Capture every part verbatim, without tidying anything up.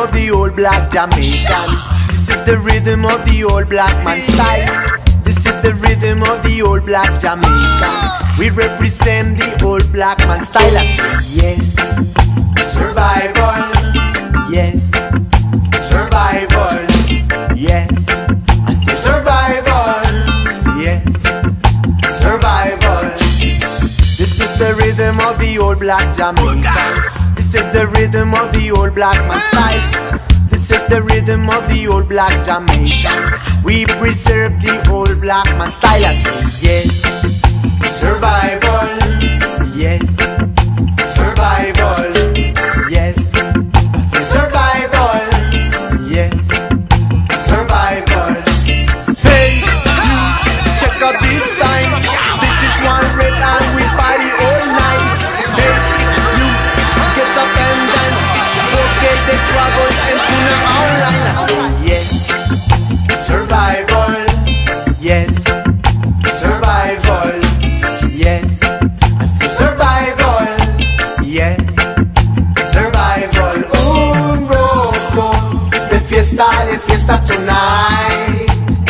of the old black Jamaican. This is the rhythm of the old black man style. This is the rhythm of the old black Jamaican. We represent the old black man style. I say yes, survival. Yes, survival. Yes, I say survival. Yes, survival. This is the rhythm of the old black Jamaican. This is the rhythm of the old black man style. This is the rhythm of the old black Jamaican. We preserve the old black man style. I say yes, survival. Yes, survival. Yes, I say survival. Yes, survival. Hey, you check out this time. This is one red and we party all night. Hey, you get up and dance. Forget the troubles and tune online. I say yes, survival. Yes, survival. Yes, I say survival. Yes, survival. Un rojo de fiesta, de fiesta tonight.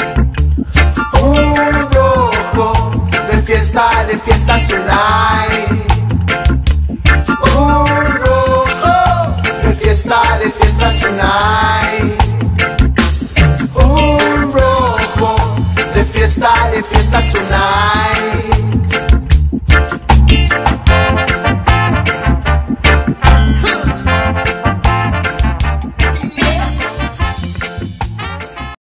Un rojo de fiesta, de fiesta tonight. Un rojo de fiesta, de fiesta tonight. Un rojo de fiesta, de fiesta tonight.